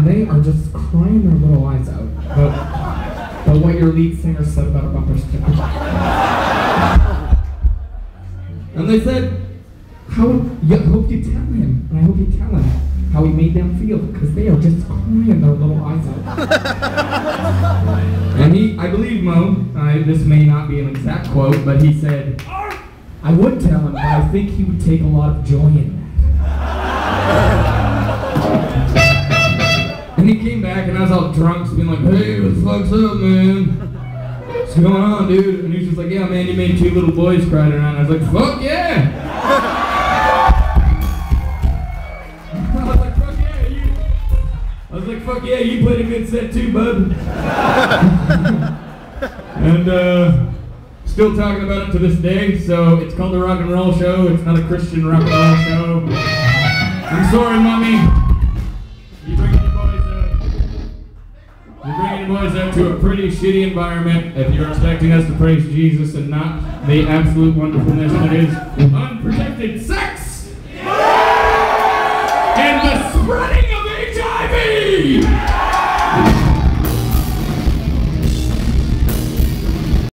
and they are just crying their little eyes out about what your lead singer said about a bumper sticker. And they said, I hope you tell him, and I hope you tell him how he made them feel, because they are just crying their little eyes out. And I believe Mo, this may not be an exact quote, but he said, I would tell him, but I think he would take a lot of joy in that. And he came back, and I was all drunk, so being like, hey, what the fuck's up, man? What's going on, dude? And he was just like, yeah, man, you made 2 little boys cry tonight. And I was like, fuck yeah! Fuck yeah, you played a good set too, bud. And still talking about it to this day, so it's called the Rock and Roll Show. It's not a Christian rock and roll show. I'm sorry, Mommy. You're bringing your boys out to a pretty shitty environment if you're expecting us to praise Jesus and not the absolute wonderfulness that is unprotected sex and the spreading of HIV!